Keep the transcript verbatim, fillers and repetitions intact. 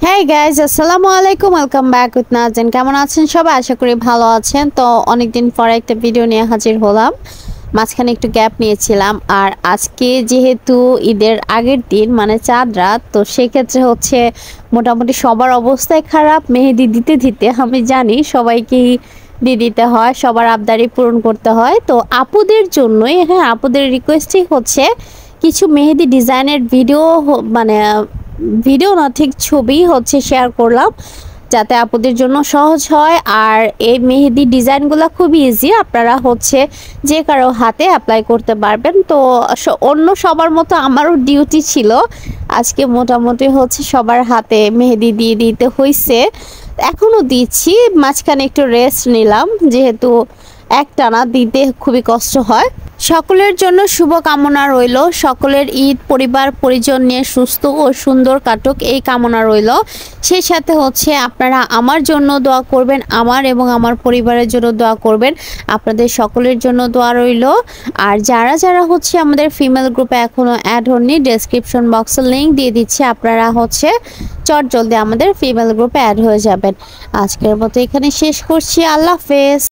হ্যাঁ গাইজ, আসসালামু আলাইকুম। Welcome back with Nazen. কেমন আছেন সবাই? আশা করি ভালো আছেন। তো অনেকদিন পরে একটা ভিডিও নিয়ে হাজির হলাম। মাঝখানে একটু গ্যাপ নিয়েছিলাম, আর আজকে যেহেতু ঈদের আগের দিন মানে চাঁদ রাত, তো সেক্ষেত্রে হচ্ছে মোটামুটি সবার অবস্থাই খারাপ। মেহেদি দিতে দিতে আমি জানি সবাইকেই দিয়ে দিতে হয়, সবার আবদারি পূরণ করতে হয়। তো আপুদের জন্যই, হ্যাঁ আপুদের রিকোয়েস্টই হচ্ছে কিছু মেহেদি ডিজাইনের ভিডিও, মানে ভিডিও না ঠিক ছবি হচ্ছে শেয়ার করলাম, যাতে আপুদের জন্য সহজ হয়। আর এই মেহেদি ডিজাইনগুলো খুবই ইজি, আপনারা হচ্ছে যে কারো হাতে অ্যাপ্লাই করতে পারবেন। তো অন্য সবার মতো আমারও ডিউটি ছিল আজকে, মোটামুটি হচ্ছে সবার হাতে মেহেদি দিয়ে দিতে হয়েছে, এখনও দিচ্ছি। মাঝখানে একটু রেস্ট নিলাম, যেহেতু একটানা দিতে খুবই কষ্ট হয়। সকলের জন্য শুভ কামনা রইল, সকলের ঈদ পরিবার পরিজন নিয়ে সুস্থ ও সুন্দর কাটুক এই কামনা রইল। সেই সাথে হচ্ছে আপনারা আমার জন্য দোয়া করবেন, আমার এবং আমার পরিবারের জন্য দোয়া করবেন। আপনাদের সকলের জন্য দোয়া রইল। আর যারা যারা হচ্ছে আমাদের ফিমেল গ্রুপে এখনও অ্যাড হননি, ডেসক্রিপশন বক্সে লিঙ্ক দিয়ে দিচ্ছে, আপনারা হচ্ছে চট জলদি আমাদের ফিমেল গ্রুপে অ্যাড হয়ে যাবেন। আজকের মতো এখানে শেষ করছি। আল্লাহ হাফেজ।